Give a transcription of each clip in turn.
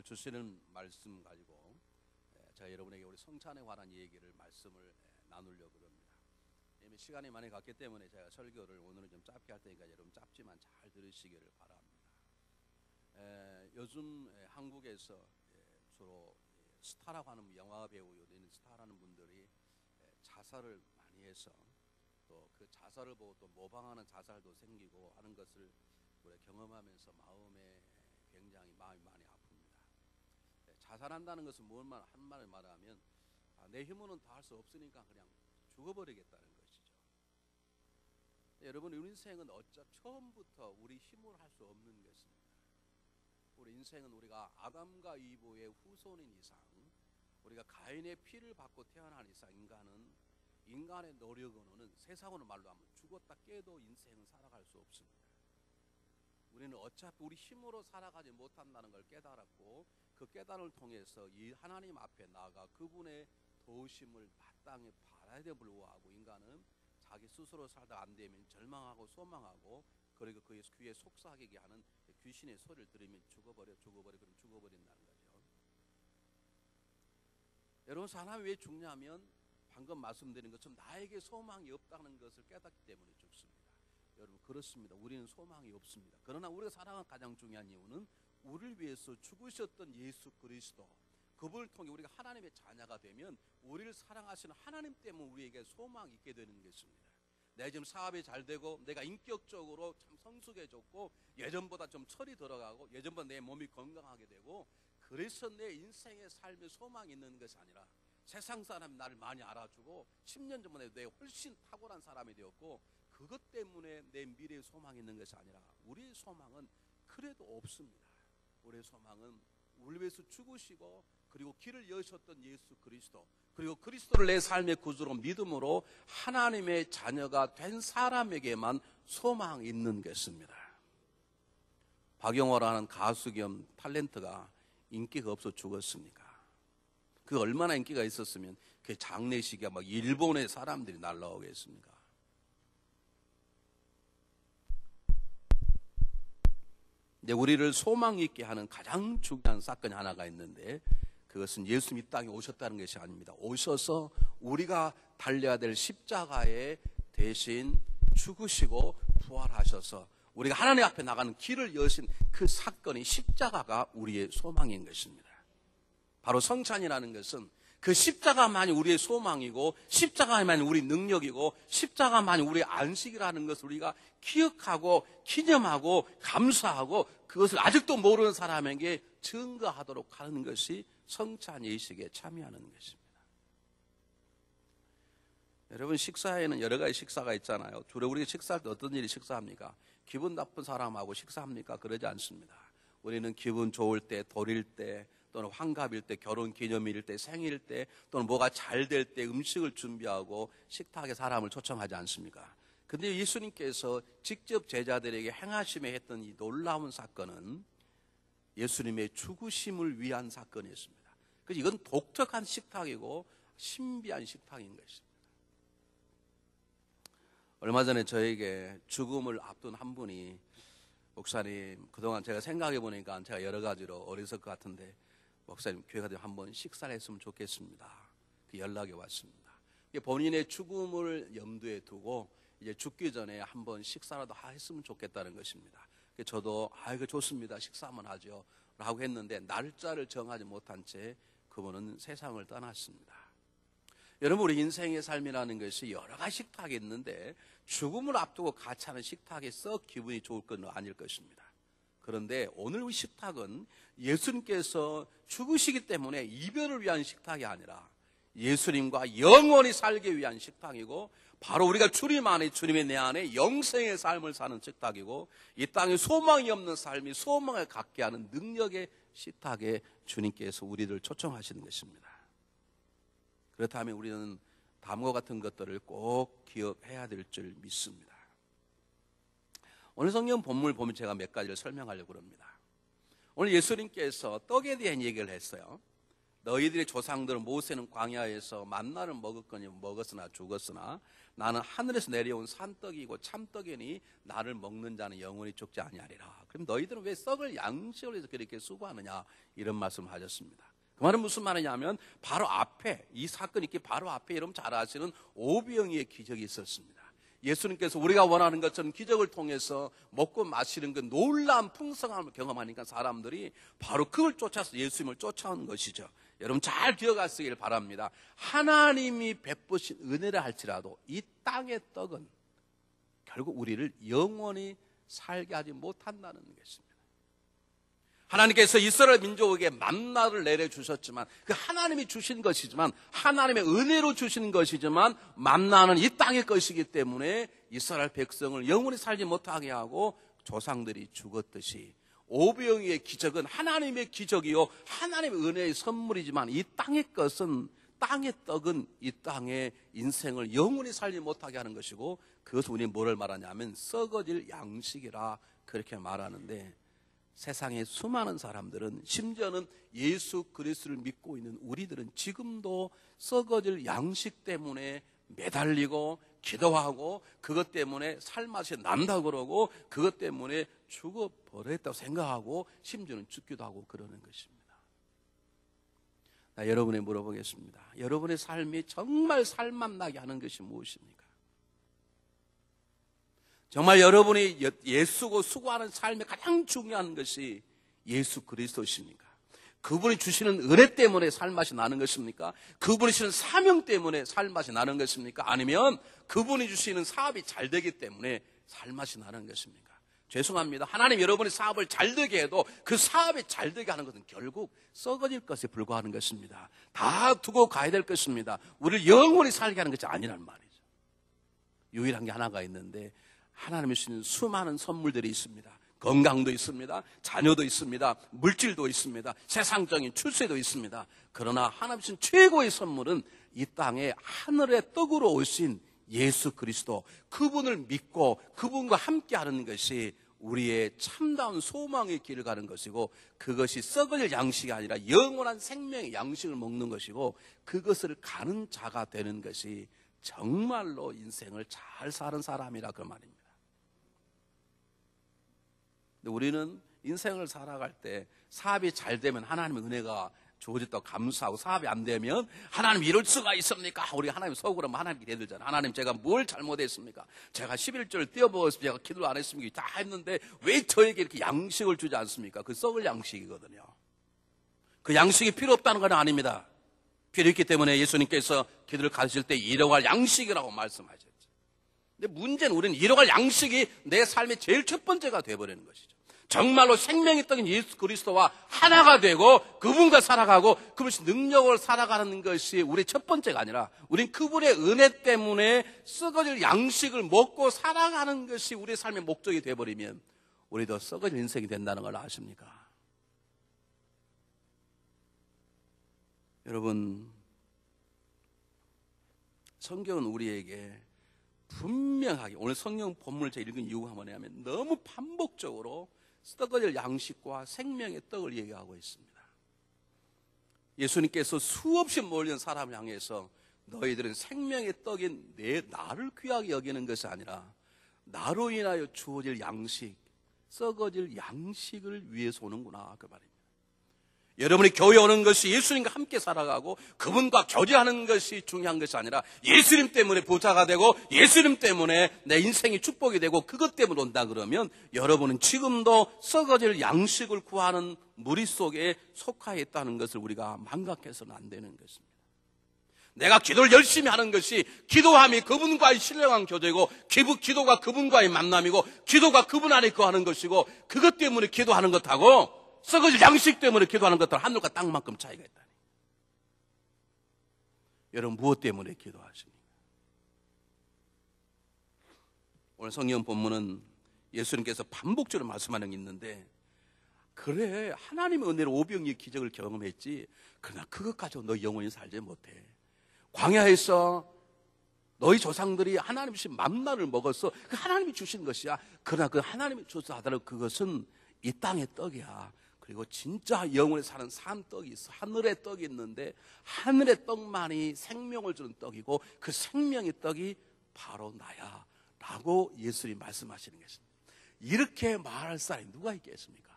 오늘 주시는 말씀 가지고 제가 여러분에게 우리 성찬에 관한 얘기를 말씀을 나누려고 합니다. 이미 시간이 많이 갔기 때문에 제가 설교를 오늘은 좀 짧게 할 테니까 여러분 짧지만 잘 들으시기를 바랍니다. 요즘 한국에서 주로 스타라고 하는 영화 배우 요즘 스타라는 분들이 자살을 많이 해서 또 그 자살을 보고 또 모방하는 자살도 생기고 하는 것을 우리가 경험하면서 마음이 많이 아픕니다. 자살한다는 것은 무엇만 한 말을 말하면 내 힘으로는 다 할 수 없으니까 그냥 죽어버리겠다는 것이죠. 여러분, 우리 인생은 처음부터 우리 힘으로 할 수 없는 것입니다. 우리 인생은 우리가 아담과 이브의 후손인 이상, 우리가 가인의 피를 받고 태어난 이상 인간의 노력으로는 세상으로 말로 하면 죽었다 깨도 인생은 살아갈 수 없습니다. 우리는 어차피 우리 힘으로 살아가지 못한다는 걸 깨달았고, 그 깨달음을 통해서 이 하나님 앞에 나아가 그분의 도우심을 마땅히 받아야 됨을 불구하고 인간은 자기 스스로 살다 안 되면 절망하고 소망하고, 그리고 그의 귀에 속삭이게 하는 귀신의 소리를 들으면 죽어버린다는 거죠. 여러분, 사람이 왜 죽냐면 방금 말씀드린 것처럼 나에게 소망이 없다는 것을 깨닫기 때문에 죽습니다. 여러분, 그렇습니다. 우리는 소망이 없습니다. 그러나 우리가 살아가는 가장 중요한 이유는 우리를 위해서 죽으셨던 예수 그리스도, 그분을 통해 우리가 하나님의 자녀가 되면 우리를 사랑하시는 하나님 때문에 우리에게 소망이 있게 되는 것입니다. 내 지금 사업이 잘 되고 내가 인격적으로 참 성숙해졌고 예전보다 좀 철이 들어가고 예전보다 내 몸이 건강하게 되고, 그래서 내 인생의 삶에 소망이 있는 것이 아니라 세상 사람이 나를 많이 알아주고 10년 전보다 내가 훨씬 탁월한 사람이 되었고 그것 때문에 내 미래에 소망이 있는 것이 아니라 우리의 소망은 그래도 없습니다. 우리의 소망은 우리 위해서 죽으시고 그리고 길을 여셨던 예수 그리스도, 그리고 그리스도를 내 삶의 구주로 믿음으로 하나님의 자녀가 된 사람에게만 소망이 있는 것입니다. 박영호라는 가수 겸 탤런트가 인기가 없어 죽었습니까? 그 얼마나 인기가 있었으면 그 장례식에 막 일본의 사람들이 날라오겠습니까? 근데 우리를 소망 있게 하는 가장 중요한 사건이 하나가 있는데, 그것은 예수님이 이 땅에 오셨다는 것이 아닙니다. 오셔서 우리가 달려야 될 십자가에 대신 죽으시고 부활하셔서 우리가 하나님 앞에 나가는 길을 여신 그 사건이 십자가가 우리의 소망인 것입니다. 바로 성찬이라는 것은 그 십자가만이 우리의 소망이고 십자가만이 우리 능력이고 십자가만이 우리의 안식이라는 것을 우리가 기억하고 기념하고 감사하고 그것을 아직도 모르는 사람에게 증거하도록 하는 것이 성찬 예식에 참여하는 것입니다. 여러분, 식사에는 여러 가지 식사가 있잖아요. 주로 우리가 식사할 때 어떤 일이 식사합니까? 기분 나쁜 사람하고 식사합니까? 그러지 않습니다. 우리는 기분 좋을 때, 돌일 때, 또는 환갑일 때, 결혼 기념일일 때, 생일 때, 또는 뭐가 잘 될 때 음식을 준비하고 식탁에 사람을 초청하지 않습니까? 근데 예수님께서 직접 제자들에게 행하심에 했던 이 놀라운 사건은 예수님의 죽으심을 위한 사건이었습니다. 그래서 이건 독특한 식탁이고 신비한 식탁인 것입니다. 얼마 전에 저에게 죽음을 앞둔 한 분이, 목사님, 그동안 제가 생각해 보니까 제가 여러 가지로 어리석을 것 같은데 목사님, 교회 가서 한번 식사를 했으면 좋겠습니다. 그 연락이 왔습니다. 본인의 죽음을 염두에 두고 이제 죽기 전에 한번 식사라도 했으면 좋겠다는 것입니다. 저도 이거 좋습니다. 식사 한번 하죠 라고 했는데 날짜를 정하지 못한 채 그분은 세상을 떠났습니다. 여러분, 우리 인생의 삶이라는 것이 여러 가지 식탁이 있는데 죽음을 앞두고 같이 하는 식탁이 썩 기분이 좋을 건 아닐 것입니다. 그런데 오늘 이 식탁은 예수님께서 죽으시기 때문에 이별을 위한 식탁이 아니라 예수님과 영원히 살기 위한 식탁이고, 바로 우리가 주님 안에, 주님의 내 안에 영생의 삶을 사는 식탁이고, 이 땅에 소망이 없는 삶이 소망을 갖게 하는 능력의 식탁에 주님께서 우리를 초청하시는 것입니다. 그렇다면 우리는 다음과 같은 것들을 꼭 기억해야 될 줄 믿습니다. 오늘 성경 본문을 보면 제가 몇 가지를 설명하려고 합니다. 오늘 예수님께서 떡에 대한 얘기를 했어요. 너희들의 조상들은 모세는 광야에서 만나를 먹었으나 죽었으나 나는 하늘에서 내려온 산떡이고 참떡이니 나를 먹는 자는 영원히 죽지 아니하리라. 그럼 너희들은 왜 썩을 양식을 위해서 그렇게 수고하느냐, 이런 말씀을 하셨습니다. 그 말은 무슨 말이냐면 바로 앞에, 이 사건이 있기 바로 앞에 여러분 잘 아시는 오병이의 기적이 있었습니다. 예수님께서 우리가 원하는 것처럼 기적을 통해서 먹고 마시는 그 놀라운 풍성함을 경험하니까 사람들이 바로 그걸 쫓아서 예수님을 쫓아온 것이죠. 여러분 잘 기억하시길 바랍니다. 하나님이 베푸신 은혜라 할지라도 이 땅의 떡은 결국 우리를 영원히 살게 하지 못한다는 것입니다. 하나님께서 이스라엘 민족에게 만나를 내려주셨지만 그 하나님이 주신 것이지만, 하나님의 은혜로 주시는 것이지만 만나는 이 땅의 것이기 때문에 이스라엘 백성을 영원히 살지 못하게 하고 조상들이 죽었듯이 오병이의 기적은 하나님의 기적이요 하나님의 은혜의 선물이지만 이 땅의 것은, 땅의 떡은 이 땅의 인생을 영원히 살지 못하게 하는 것이고, 그것을 우리는 뭐를 말하냐면 썩어질 양식이라 그렇게 말하는데, 세상의 수많은 사람들은, 심지어는 예수 그리스도를 믿고 있는 우리들은 지금도 썩어질 양식 때문에 매달리고 기도하고 그것 때문에 살맛이 난다고 그러고 그것 때문에 죽어버렸다고 생각하고 심지어는 죽기도 하고 그러는 것입니다. 나 여러분에 물어보겠습니다. 여러분의 삶이 정말 살맛나게 하는 것이 무엇입니까? 정말 여러분이 예수고 수고하는 삶에 가장 중요한 것이 예수 그리스도십니까? 그분이 주시는 은혜 때문에 살맛이 나는 것입니까? 그분이 주시는 사명 때문에 살맛이 나는 것입니까? 아니면 그분이 주시는 사업이 잘 되기 때문에 살맛이 나는 것입니까? 죄송합니다. 하나님 여러분의 사업을 잘 되게 해도 그 사업이 잘 되게 하는 것은 결국 썩어질 것에 불과하는 것입니다. 다 두고 가야 될 것입니다. 우리를 영원히 살게 하는 것이 아니란 말이죠. 유일한 게 하나가 있는데, 하나님이 주시는 수많은 선물들이 있습니다. 건강도 있습니다. 자녀도 있습니다. 물질도 있습니다. 세상적인 출세도 있습니다. 그러나 하나님 주신 최고의 선물은 이 땅에 하늘의 떡으로 오신 예수 그리스도, 그분을 믿고 그분과 함께하는 것이 우리의 참다운 소망의 길을 가는 것이고, 그것이 썩을 양식이 아니라 영원한 생명의 양식을 먹는 것이고, 그것을 가는 자가 되는 것이 정말로 인생을 잘 사는 사람이라 그 말입니다. 근데 우리는 인생을 살아갈 때 사업이 잘 되면 하나님의 은혜가 주어졌다고 감사하고, 사업이 안 되면 하나님 이럴 수가 있습니까? 우리 하나님 속으로만 하나님께 대들잖아요. 하나님 제가 뭘 잘못했습니까? 제가 11조를 떼어먹었습니까? 제가 기도를 안 했습니까? 다 했는데 왜 저에게 이렇게 양식을 주지 않습니까? 그 썩을 양식이거든요. 그 양식이 필요 없다는 건 아닙니다. 필요 있기 때문에 예수님께서 기도를 가르칠 때 일용할 양식이라고 말씀하셨죠. 근데 문제는 우리는 일용할 양식이 내 삶의 제일 첫 번째가 되어버리는 것이죠. 정말로 생명이 떡인 예수 그리스도와 하나가 되고 그분과 살아가고 그분의 능력을 살아가는 것이 우리의 첫 번째가 아니라, 우린 그분의 은혜 때문에 썩어질 양식을 먹고 살아가는 것이 우리의 삶의 목적이 되어버리면 우리도 썩어질 인생이 된다는 걸 아십니까? 여러분, 성경은 우리에게 분명하게, 오늘 성경 본문을 제가 읽은 이유가 뭐냐면 너무 반복적으로 썩어질 양식과 생명의 떡을 얘기하고 있습니다. 예수님께서 수없이 몰린 사람을 향해서 너희들은 생명의 떡인 나를 귀하게 여기는 것이 아니라 나로 인하여 주어질 양식, 썩어질 양식을 위해서 오는구나 그 말입니다. 여러분이 교회 오는 것이 예수님과 함께 살아가고 그분과 교제하는 것이 중요한 것이 아니라 예수님 때문에 부자가 되고 예수님 때문에 내 인생이 축복이 되고 그것 때문에 온다 그러면 여러분은 지금도 썩어질 양식을 구하는 무리 속에 속하여 있다는 것을 우리가 망각해서는 안 되는 것입니다. 내가 기도를 열심히 하는 것이, 기도함이 그분과의 신령한 교제고, 기도가 그분과의 만남이고, 기도가 그분 안에 거하는 것이고, 그것 때문에 기도하는 것하고 썩어질 양식 때문에 기도하는 것들 하늘과 땅만큼 차이가 있다니. 여러분 무엇 때문에 기도하십니까? 오늘 성경 본문은 예수님께서 반복적으로 말씀하는 게 있는데, 그래 하나님의 은혜로 오병이의 기적을 경험했지, 그러나 그것 가지고 너 영원히 살지 못해. 광야에서 너희 조상들이 하나님 주신 만나를 먹었어. 그 하나님이 주신 것이야. 그러나 그 하나님이 주셔서 하더라도 그것은 이 땅의 떡이야. 그리고 진짜 영원히 사는 산 떡이 있어. 하늘의 떡이 있는데 하늘의 떡만이 생명을 주는 떡이고 그 생명의 떡이 바로 나야 라고 예수님이 말씀하시는 것입니다. 이렇게 말할 사람이 누가 있겠습니까?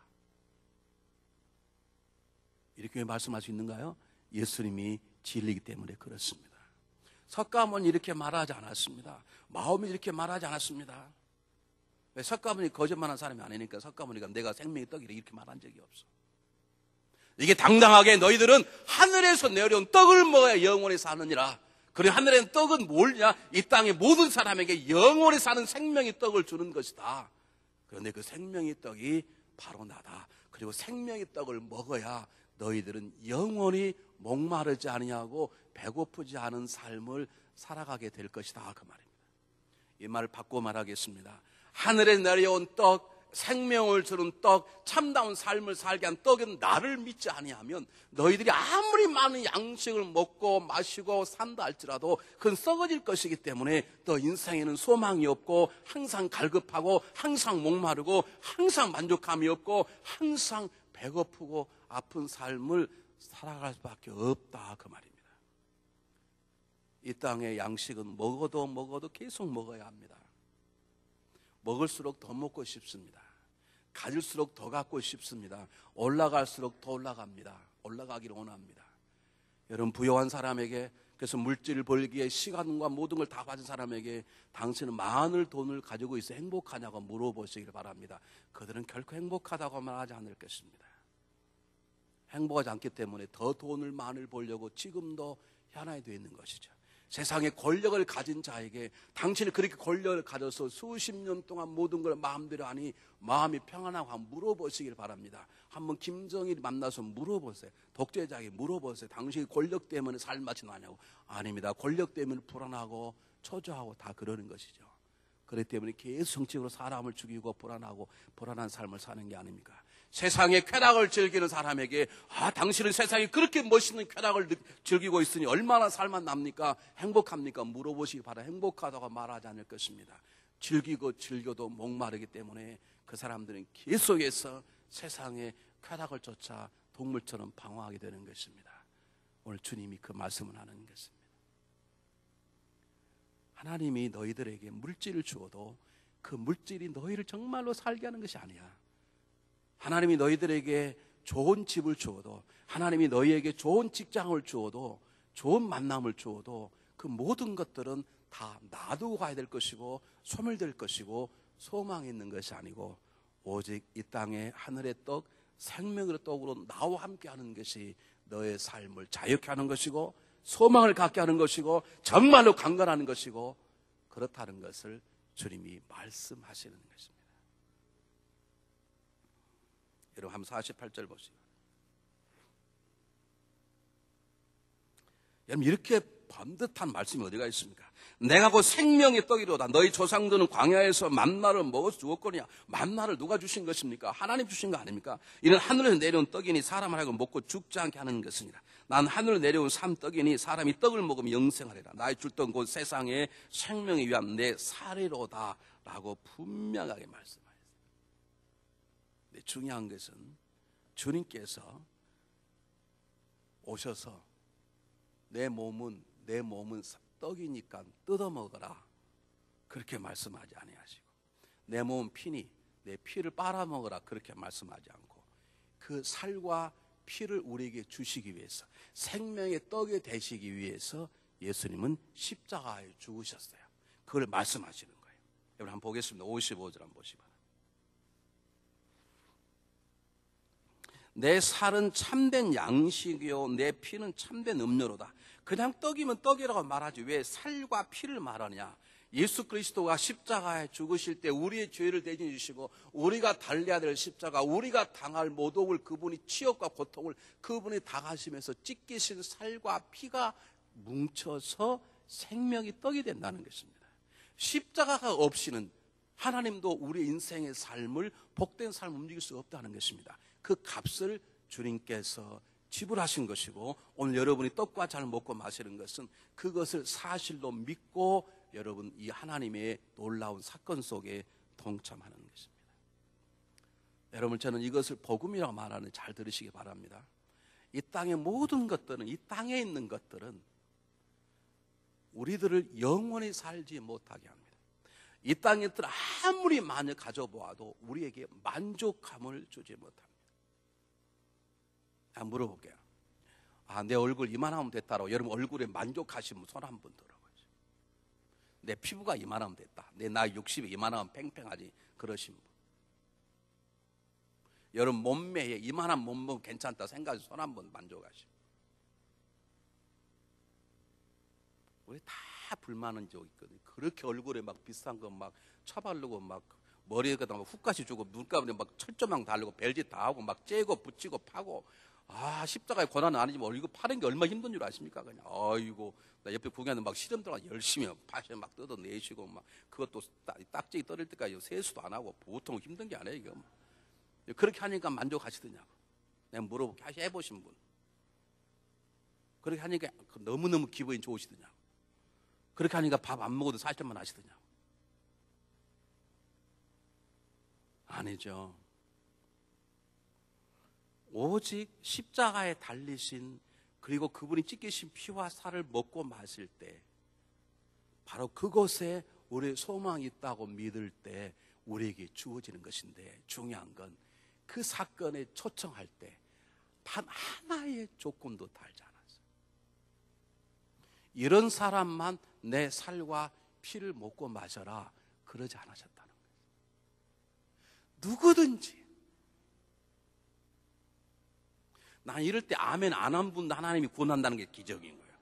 이렇게 말씀할 수 있는가요? 예수님이 진리이기 때문에 그렇습니다. 석가모니 이렇게 말하지 않았습니다. 마음이 이렇게 말하지 않았습니다. 왜? 석가모니 거짓말한 사람이 아니니까. 석가모니가 내가 생명의 떡이라 이렇게 말한 적이 없어. 이게 당당하게 너희들은 하늘에서 내려온 떡을 먹어야 영원히 사느니라. 그리고 하늘의 떡은 뭐냐? 이 땅의 모든 사람에게 영원히 사는 생명의 떡을 주는 것이다. 그런데 그 생명의 떡이 바로 나다. 그리고 생명의 떡을 먹어야 너희들은 영원히 목마르지 아니하고 배고프지 않은 삶을 살아가게 될 것이다. 그 말입니다. 이 말을 바꿔 말하겠습니다. 하늘에 내려온 떡, 생명을 주는 떡, 참다운 삶을 살게 한 떡은 나를 믿지 아니하면 너희들이 아무리 많은 양식을 먹고 마시고 산다 할지라도 그건 썩어질 것이기 때문에 너 인생에는 소망이 없고 항상 갈급하고 항상 목마르고 항상 만족감이 없고 항상 배고프고 아픈 삶을 살아갈 수밖에 없다. 그 말입니다. 이 땅의 양식은 먹어도 계속 먹어야 합니다. 먹을수록 더 먹고 싶습니다. 가질수록 더 갖고 싶습니다. 올라갈수록 더 올라갑니다. 올라가기를 원합니다. 여러분, 부유한 사람에게, 그래서 물질을 벌기에 시간과 모든 걸 다 가진 사람에게 당신은 많은 돈을 가지고 있어 행복하냐고 물어보시길 바랍니다. 그들은 결코 행복하다고 말하지 않을 것입니다. 행복하지 않기 때문에 더 돈을 많이 벌려고 지금도 현안이 되어 있는 것이죠. 세상에 권력을 가진 자에게 당신이 그렇게 권력을 가져서 수십 년 동안 모든 걸 마음대로 하니 마음이 평안하고 한번 물어보시길 바랍니다. 한번 김정일 만나서 물어보세요. 독재자에게 물어보세요. 당신이 권력 때문에 삶맛이 나냐고. 아닙니다. 권력 때문에 불안하고 초조하고 다 그러는 것이죠. 그렇기 때문에 계속 정치적으로 사람을 죽이고 불안하고 불안한 삶을 사는 게 아닙니까? 세상의 쾌락을 즐기는 사람에게 당신은 세상에 그렇게 멋있는 쾌락을 즐기고 있으니 얼마나 살만 납니까? 행복합니까? 물어보시기 바랍니다. 행복하다고 말하지 않을 것입니다. 즐기고 즐겨도 목마르기 때문에 그 사람들은 계속해서 세상의 쾌락을 쫓아 동물처럼 방황하게 되는 것입니다. 오늘 주님이 그 말씀을 하는 것입니다. 하나님이 너희들에게 물질을 주어도 그 물질이 너희를 정말로 살게 하는 것이 아니야. 하나님이 너희들에게 좋은 집을 주어도, 하나님이 너희에게 좋은 직장을 주어도, 좋은 만남을 주어도 그 모든 것들은 다 놔두고 가야 될 것이고 소멸될 것이고 소망이 있는 것이 아니고 오직 이 땅의 하늘의 떡, 생명의 떡으로 나와 함께 하는 것이 너의 삶을 자유케 하는 것이고 소망을 갖게 하는 것이고 정말로 강건하는 것이고 그렇다는 것을 주님이 말씀하시는 것입니다. 여러분 한번 48절 보시죠. 여러분 이렇게 반듯한 말씀이 어디가 있습니까? 내가 곧 생명의 떡이로다. 너희 조상들은 광야에서 만나를 먹어서 죽었거니와. 만나를 누가 주신 것입니까? 하나님 주신 거 아닙니까? 이는 하늘에서 내려온 떡이니 사람을 하고 먹고 죽지 않게 하는 것이니라. 난 하늘에서 내려온 산떡이니 사람이 떡을 먹으면 영생하리라. 나의 줄 떡은 곧 세상의 생명에 위한 내 살이로다 라고 분명하게 말씀하셨어요. 중요한 것은 주님께서 오셔서 내 몸은 떡이니까 뜯어 먹어라 그렇게 말씀하지 아니하시고 내 몸은 피니 내 피를 빨아먹어라 그렇게 말씀하지 않고 그 살과 피를 우리에게 주시기 위해서 생명의 떡이 되시기 위해서 예수님은 십자가에 죽으셨어요. 그걸 말씀하시는 거예요. 여러분 한번 보겠습니다. 55절 한번 보시기 바랍니다. 내 살은 참된 양식이요 내 피는 참된 음료로다. 그냥 떡이면 떡이라고 말하지 왜 살과 피를 말하냐. 예수 그리스도가 십자가에 죽으실 때 우리의 죄를 대신해 주시고 우리가 달려야 될 십자가, 우리가 당할 모독을 그분이 치욕과 고통을 그분이 당하시면서 찢기신 살과 피가 뭉쳐서 생명이 떡이 된다는 것입니다. 십자가가 없이는 하나님도 우리 인생의 삶을 복된 삶을 움직일 수 없다는 것입니다. 그 값을 주님께서 지불하신 것이고 오늘 여러분이 떡과 잔을 먹고 마시는 것은 그것을 사실로 믿고 여러분 이 하나님의 놀라운 사건 속에 동참하는 것입니다. 여러분, 저는 이것을 복음이라고 말하는 잘 들으시기 바랍니다. 이 땅의 모든 것들은, 이 땅에 있는 것들은 우리들을 영원히 살지 못하게 합니다. 이 땅의 것들 아무리 많이 가져보아도 우리에게 만족감을 주지 못합니다. 한번 물어볼게요. 내 얼굴 이만하면 됐다라고 여러분 얼굴에 만족하시면 손 한번 들어보세요. 내 피부가 이만하면 됐다, 내 나이 60이 이만하면 팽팽하지, 그러신 분. 여러분 몸매에 이만한 몸매 괜찮다 생각해서 손 한번 만족하시고. 우리 다 불만은 적 있거든요. 그렇게 얼굴에 막 비싼 거 막 쳐바르고 막 머리에다가 막 훅가시 주고 눈가에 막 철조망 달고 벨짓 다 하고 막 째고 붙이고 파고. 십자가의 고난은 아니지만 이거 파는 게 얼마나 힘든 줄 아십니까? 그냥 아이고, 나 옆에 구경하는 막 시름 들어가 열심히 파셔 막 뜯어내시고 막 그것도 딱지 떨릴 때까지 세수도 안 하고 보통 힘든 게 아니에요 이거. 그렇게 하니까 만족하시더냐고. 내가 물어볼게. 해보신 분. 그렇게 하니까 너무너무 기분이 좋으시더냐고. 그렇게 하니까 밥 안 먹어도 살짝만 하시더냐고. 아니죠. 오직 십자가에 달리신, 그리고 그분이 찢기신 피와 살을 먹고 마실 때, 바로 그곳에 우리의 소망이 있다고 믿을 때 우리에게 주어지는 것인데, 중요한 건 그 사건에 초청할 때 단 하나의 조건도 달지 않았어요. 이런 사람만 내 살과 피를 먹고 마셔라, 그러지 않으셨다는 거예요. 누구든지. 난 이럴 때 아멘 안 한 분도 하나님이 구원한다는 게 기적인 거예요.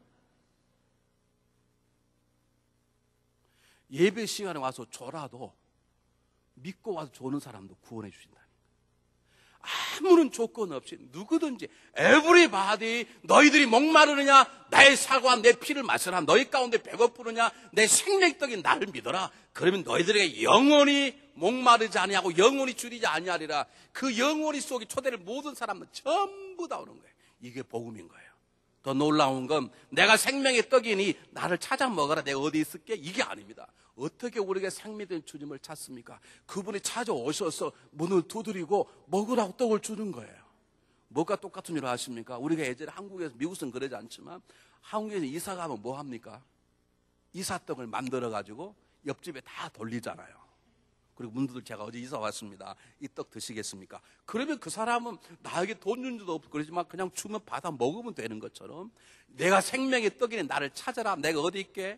예배 시간에 와서 줘라도 믿고 와서 주는 사람도 구원해 주신다는 거예요. 아무런 조건 없이 누구든지, everybody, 너희들이 목마르느냐 나의 살과 내 피를 마셔라. 너희 가운데 배고프느냐 내 생명의 떡인 나를 믿어라. 그러면 너희들에게 영원히 목마르지 아니하고 영원히 줄이지 아니하리라. 그 영원히 속에 초대를 모든 사람은 전부 다 오는 거예요. 이게 복음인 거예요. 더 놀라운 건 내가 생명의 떡이니 나를 찾아 먹어라, 내가 어디 있을게, 이게 아닙니다. 어떻게 우리가 생명된 주님을 찾습니까? 그분이 찾아오셔서 문을 두드리고 먹으라고 떡을 주는 거예요. 뭐가 똑같은 줄 아십니까? 우리가 예전에 한국에서, 미국은 그러지 않지만 한국에서 이사 가면 뭐 합니까? 이사떡을 만들어 가지고 옆집에 다 돌리잖아요. 그리고 문두들, 제가 어제 이사 왔습니다, 이 떡 드시겠습니까? 그러면 그 사람은 나에게 돈 준 줄도 없고 그러지만 그냥 주면 받아 먹으면 되는 것처럼, 내가 생명의 떡이니 나를 찾아라, 내가 어디 있게?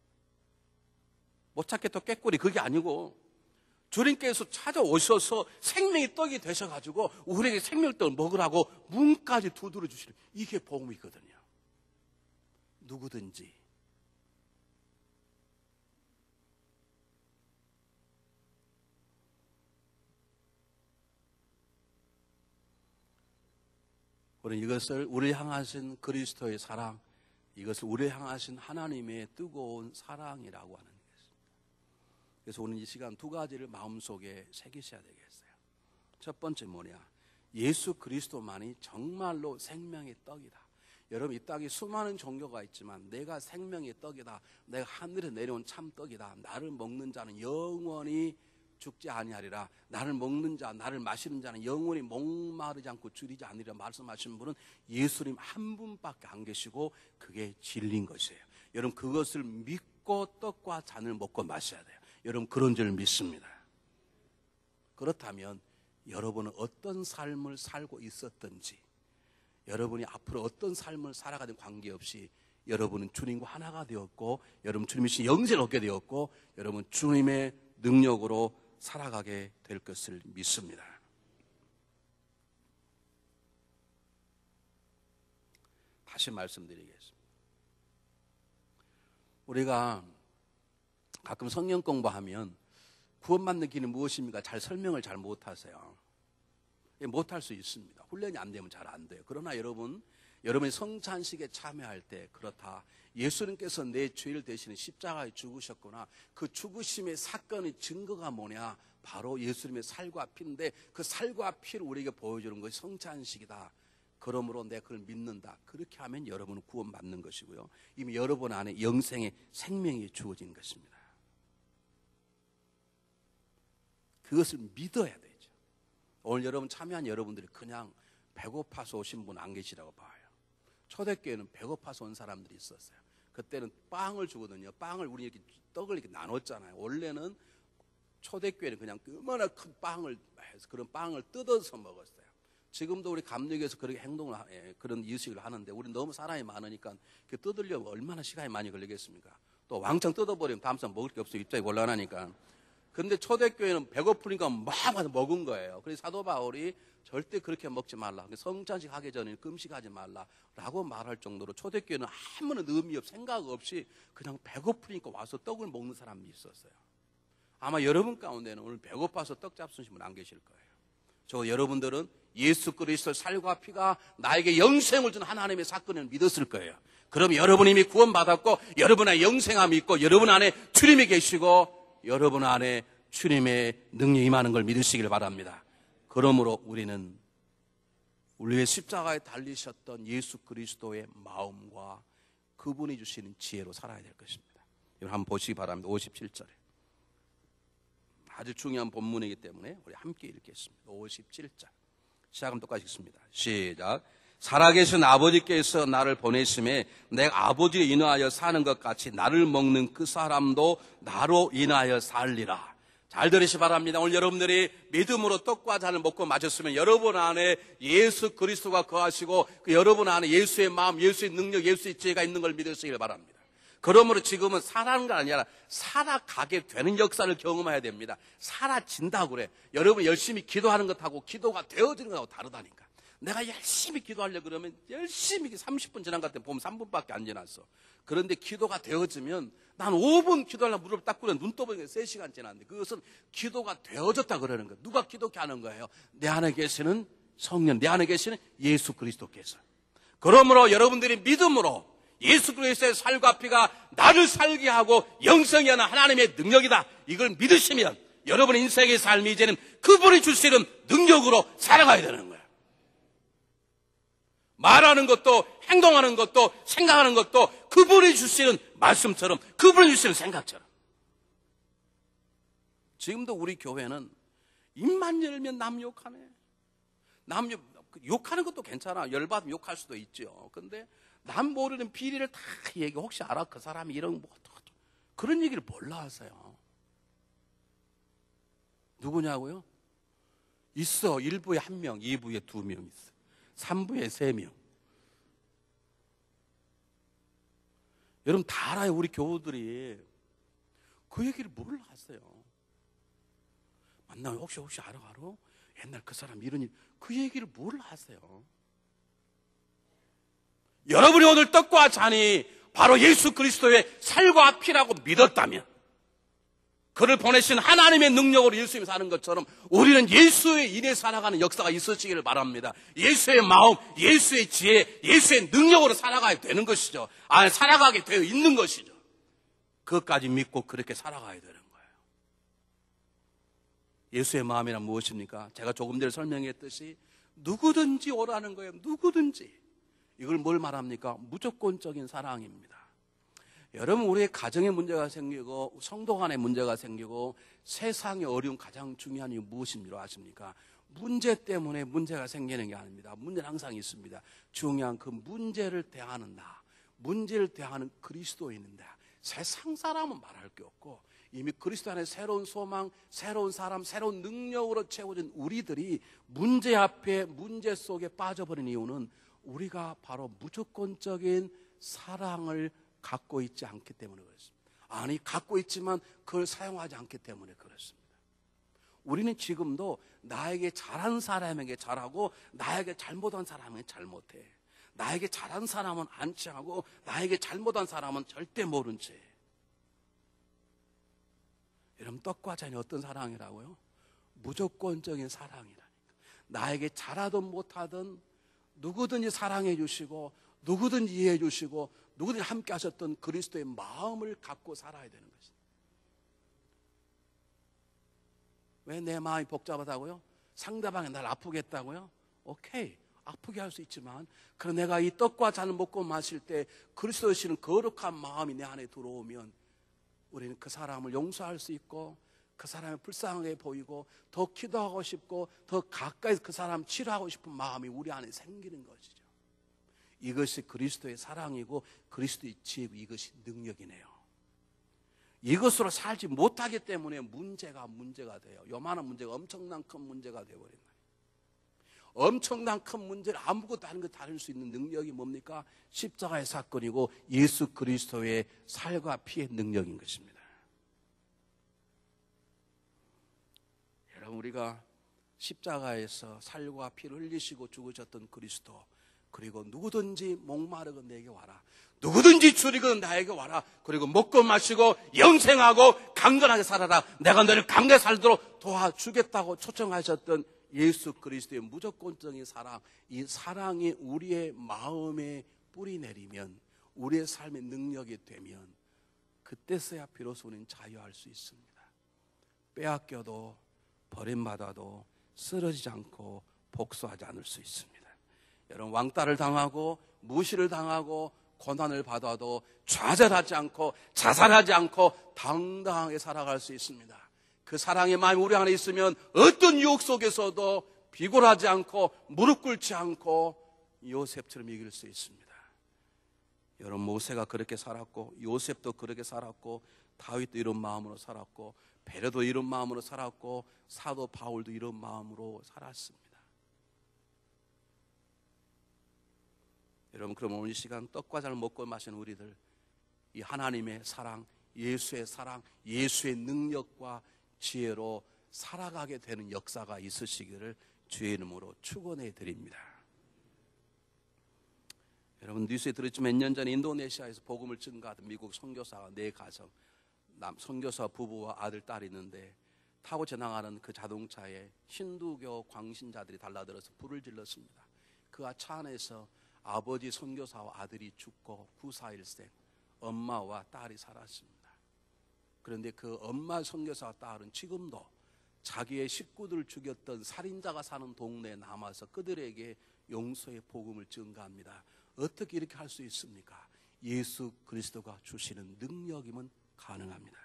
못 찾겠다 꾀꼬리, 그게 아니고 주님께서 찾아오셔서 생명의 떡이 되셔가지고 우리에게 생명의 떡을 먹으라고 문까지 두드려 주시는, 이게 복음이거든요. 누구든지. 우리는 이것을 우리 향하신 그리스도의 사랑, 이것을 우리 향하신 하나님의 뜨거운 사랑이라고 하는 것입니다. 그래서 오늘 이 시간 두 가지를 마음속에 새기셔야 되겠어요. 첫 번째 뭐냐? 예수 그리스도만이 정말로 생명의 떡이다. 여러분, 이 땅에 수많은 종교가 있지만 내가 생명의 떡이다, 내가 하늘에 내려온 참 떡이다, 나를 먹는 자는 영원히 죽지 아니하리라, 나를 먹는 자, 나를 마시는 자는 영원히 목마르지 않고 줄이지 않으리라 말씀하신 분은 예수님 한 분밖에 안 계시고 그게 진리인 것이에요. 여러분, 그것을 믿고 떡과 잔을 먹고 마셔야 돼요. 여러분, 그런 줄 믿습니다. 그렇다면 여러분은 어떤 삶을 살고 있었든지, 여러분이 앞으로 어떤 삶을 살아가는 관계없이 여러분은 주님과 하나가 되었고, 여러분 주님이신 영생을 얻게 되었고, 여러분 주님의 능력으로 살아가게 될 것을 믿습니다. 다시 말씀드리겠습니다. 우리가 가끔 성경 공부하면 구원받는 길이 무엇입니까? 잘 설명을 잘 못하세요. 못할 수 있습니다. 훈련이 안 되면 잘 안 돼요. 그러나 여러분이 성찬식에 참여할 때, 그렇다, 예수님께서 내 죄를 대신에 십자가에 죽으셨구나, 그 죽으심의 사건의 증거가 뭐냐? 바로 예수님의 살과 피인데, 그 살과 피를 우리에게 보여주는 것이 성찬식이다. 그러므로 내가 그걸 믿는다. 그렇게 하면 여러분은 구원받는 것이고요, 이미 여러분 안에 영생의 생명이 주어진 것입니다. 그것을 믿어야 되죠. 오늘 여러분 참여한 여러분들이 그냥 배고파서 오신 분 안 계시라고 봐요. 초대교회는 배고파서 온 사람들이 있었어요. 그때는 빵을 주거든요. 빵을 우리 이렇게 떡을 이렇게 나눴잖아요. 원래는 초대교회는 그냥 얼마나 큰 빵을 해서 그런 빵을 뜯어서 먹었어요. 지금도 우리 감리교에서 그렇게 행동을 그런 이유식을 하는데 우리 너무 사람이 많으니까 뜯으려면 얼마나 시간이 많이 걸리겠습니까? 또 왕창 뜯어버리면 다음 사람 먹을 게 없어요. 입장이 곤란하니까. 근데 초대교회는 배고프니까 막 먹은 거예요. 그래서 사도 바울이 절대 그렇게 먹지 말라. 성찬식 하기 전에 금식하지 말라라고 말할 정도로 초대교회는 아무런 의미 없이 생각 없이 그냥 배고프니까 와서 떡을 먹는 사람이 있었어요. 아마 여러분 가운데는 오늘 배고파서 떡 잡수신 분 안 계실 거예요. 저 여러분들은 예수 그리스도의 살과 피가 나에게 영생을 준 하나님의 사건을 믿었을 거예요. 그럼 여러분 이미 구원받았고 여러분 안에 영생함이 있고 여러분 안에 주님이 계시고 여러분 안에 주님의 능력이 임하는 걸 믿으시길 바랍니다. 그러므로 우리는 우리의 십자가에 달리셨던 예수 그리스도의 마음과 그분이 주시는 지혜로 살아야 될 것입니다. 이걸 한번 보시기 바랍니다. 57절에 아주 중요한 본문이기 때문에 우리 함께 읽겠습니다. 57절 시작은 똑같이 읽습니다. 시작. 살아계신 아버지께서 나를 보내심에 내가 아버지를 인하여 사는 것 같이 나를 먹는 그 사람도 나로 인하여 살리라. 잘 들으시 바랍니다. 오늘 여러분들이 믿음으로 떡과 잔을 먹고 마셨으면 여러분 안에 예수 그리스도가 거하시고 그 여러분 안에 예수의 마음, 예수의 능력, 예수의 지혜가 있는 걸 믿으시길 바랍니다. 그러므로 지금은 살아가는 게 아니라 살아가게 되는 역사를 경험해야 됩니다. 살아진다고 그래. 여러분 열심히 기도하는 것하고 기도가 되어지는 것하고 다르다니까. 내가 열심히 기도하려고 그러면 열심히 30분 지난 것 같아 보면 3분밖에 안 지났어. 그런데 기도가 되어지면 난 5분 기도하려고 무릎을 딱 꿇어 눈 떠보니까 3시간 지났는데 그것은 기도가 되어졌다 그러는 거예요. 누가 기도케 하는 거예요? 내 안에 계시는 성령, 내 안에 계시는 예수 그리스도께서. 그러므로 여러분들이 믿음으로 예수 그리스도의 살과 피가 나를 살게 하고 영생이 하는 하나님의 능력이다. 이걸 믿으시면 여러분의 인생의 삶이 이제는 그분이 주시는 능력으로 살아가야 되는 거예요. 말하는 것도 행동하는 것도 생각하는 것도 그분이 주시는 말씀처럼 그분이 주시는 생각처럼. 지금도 우리 교회는 입만 열면 남 욕하네. 남 욕하는 것도 괜찮아. 열받으면 욕할 수도 있죠. 근데 남 모르는 비리를 다 얘기. 혹시 알아? 그 사람이 이런 뭐 그런 얘기를 몰라 하세요. 누구냐고요? 있어. 1부에 1명, 2부에 2명 있어. 3부에 3명. 여러분 다 알아요. 우리 교우들이 그 얘기를 몰라 하세요. 만나면 혹시 알아? 옛날 그 사람 이런 일, 그 얘기를 몰라 하세요. 여러분이 오늘 떡과 잔이 바로 예수 그리스도의 살과 피라고 믿었다면 그를 보내신 하나님의 능력으로 예수님이 사는 것처럼 우리는 예수의 인에 살아가는 역사가 있으시기를 바랍니다. 예수의 마음, 예수의 지혜, 예수의 능력으로 살아가야 되는 것이죠. 살아가게 되어 있는 것이죠. 그것까지 믿고 그렇게 살아가야 되는 거예요. 예수의 마음이란 무엇입니까? 제가 조금 전에 설명했듯이 누구든지 오라는 거예요. 누구든지. 이걸 뭘 말합니까? 무조건적인 사랑입니다. 여러분 우리의 가정에 문제가 생기고 성도 간에 문제가 생기고 세상의 어려운 가장 중요한 이유 무엇인지로 아십니까? 문제 때문에 문제가 생기는 게 아닙니다. 문제는 항상 있습니다. 중요한 그 문제를 대하는 나, 문제를 대하는 그리스도인인데 세상 사람은 말할 게 없고 이미 그리스도 안에 새로운 소망, 새로운 사람, 새로운 능력으로 채워진 우리들이 문제 앞에 문제 속에 빠져버린 이유는 우리가 바로 무조건적인 사랑을 갖고 있지 않기 때문에 그렇습니다. 아니 갖고 있지만 그걸 사용하지 않기 때문에 그렇습니다. 우리는 지금도 나에게 잘한 사람에게 잘하고 나에게 잘못한 사람에게 잘못해. 나에게 잘한 사람은 안 취하고 나에게 잘못한 사람은 절대 모른 채. 여러분 떡과 잔이 어떤 사랑이라고요? 무조건적인 사랑이라니까. 나에게 잘하든 못하든 누구든지 사랑해 주시고 누구든지 이해해 주시고 누구든지 함께 하셨던 그리스도의 마음을 갖고 살아야 되는 것입니다. 왜 내 마음이 복잡하다고요? 상대방이 날 아프게 했다고요? 오케이, 아프게 할 수 있지만 그럼 내가 이 떡과 잔을 먹고 마실 때 그리스도의 거룩한 마음이 내 안에 들어오면 우리는 그 사람을 용서할 수 있고 그 사람이 불쌍하게 보이고 더 기도하고 싶고 더 가까이 그 사람 치료하고 싶은 마음이 우리 안에 생기는 것이죠. 이것이 그리스도의 사랑이고 그리스도의 지혜고 이것이 능력이네요. 이것으로 살지 못하기 때문에 문제가 돼요. 요만한 문제가 엄청난 큰 문제가 되어버린 거예요. 엄청난 큰 문제를 아무것도 아닌 것 다룰 수 있는 능력이 뭡니까? 십자가의 사건이고 예수 그리스도의 살과 피의 능력인 것입니다. 여러분, 우리가 십자가에서 살과 피를 흘리시고 죽으셨던 그리스도, 그리고 누구든지 목마르고 내게 와라, 누구든지 줄이거든 나에게 와라, 그리고 먹고 마시고 영생하고 강건하게 살아라, 내가 너를 강건하게 살도록 도와주겠다고 초청하셨던 예수 그리스도의 무조건적인 사랑, 이 사랑이 우리의 마음에 뿌리 내리면, 우리의 삶의 능력이 되면 그때서야 비로소 우리는 자유할 수 있습니다. 빼앗겨도 버림받아도 쓰러지지 않고 복수하지 않을 수 있습니다. 여러분, 왕따를 당하고 무시를 당하고 고난을 받아도 좌절하지 않고 자살하지 않고 당당하게 살아갈 수 있습니다. 그 사랑의 마음이 우리 안에 있으면 어떤 유혹 속에서도 비굴하지 않고 무릎 꿇지 않고 요셉처럼 이길 수 있습니다. 여러분, 모세가 그렇게 살았고 요셉도 그렇게 살았고 다윗도 이런 마음으로 살았고 베레도 이런 마음으로 살았고 사도 바울도 이런 마음으로 살았습니다. 여러분, 그럼 오늘 이 시간 떡과자를 먹고 마시는 우리들, 이 하나님의 사랑, 예수의 사랑, 예수의 능력과 지혜로 살아가게 되는 역사가 있으시기를 주의 이름으로 축원해 드립니다. 여러분, 뉴스에 들었지만 몇 년 전에 인도네시아에서 복음을 증거하던 미국 선교사가 네 가정, 선교사 부부와 아들, 딸이 있는데 타고 지나가는 그 자동차에 힌두교 광신자들이 달라들어서 불을 질렀습니다. 그 차 안에서 아버지 선교사와 아들이 죽고 941생 엄마와 딸이 살았습니다. 그런데 그 엄마 선교사와 딸은 지금도 자기의 식구들을 죽였던 살인자가 사는 동네에 남아서 그들에게 용서의 복음을 증거합니다. 어떻게 이렇게 할 수 있습니까? 예수 그리스도가 주시는 능력이면 가능합니다.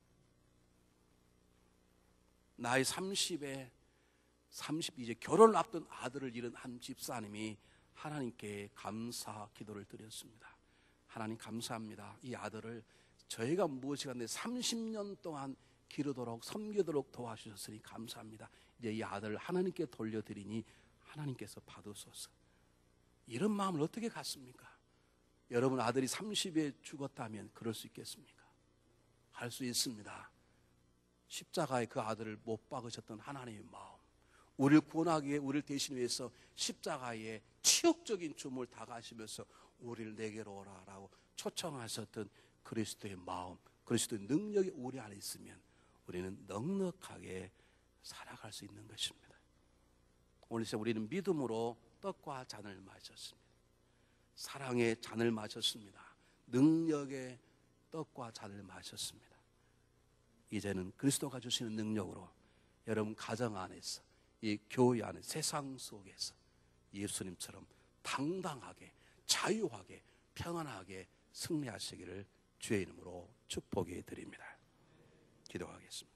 나이 30에 이제 결혼을 앞둔 아들을 잃은 한 집사님이 하나님께 감사 기도를 드렸습니다. 하나님 감사합니다. 이 아들을 저희가 무엇이가 내 30년 동안 기르도록 섬기도록 도와주셨으니 감사합니다. 이제 이 아들을 하나님께 돌려드리니 하나님께서 받으소서. 이런 마음을 어떻게 갖습니까? 여러분, 아들이 30에 죽었다면 그럴 수 있겠습니까? 할 수 있습니다. 십자가에 그 아들을 못 박으셨던 하나님의 마음, 우리를 구원하기 위해, 우리를 대신 위해서 십자가에 치욕적인 죽음을 당하시면서 우리를 내게로 오라라고 초청하셨던 그리스도의 마음, 그리스도의 능력이 우리 안에 있으면 우리는 넉넉하게 살아갈 수 있는 것입니다. 오늘 우리는 믿음으로 떡과 잔을 마셨습니다. 사랑의 잔을 마셨습니다. 능력의 떡과 잔을 마셨습니다. 이제는 그리스도가 주시는 능력으로 여러분 가정 안에서, 이 교회 안에, 세상 속에서 예수님처럼 당당하게, 자유하게, 평안하게 승리하시기를 주의 이름으로 축복해 드립니다. 기도하겠습니다.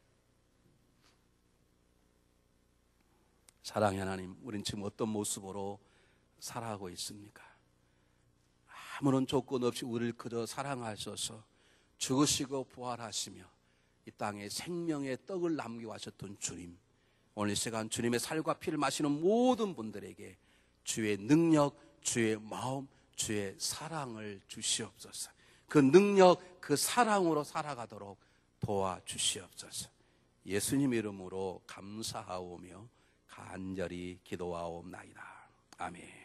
사랑의 하나님, 우린 지금 어떤 모습으로 살아가고 있습니까? 아무런 조건 없이 우리를 그저 사랑하셔서 죽으시고 부활하시며 이 땅에 생명의 떡을 남기고 하셨던 주님, 오늘 이 시간 주님의 살과 피를 마시는 모든 분들에게 주의 능력, 주의 마음, 주의 사랑을 주시옵소서. 그 능력, 그 사랑으로 살아가도록 도와주시옵소서. 예수님 이름으로 감사하오며 간절히 기도하옵나이다. 아멘.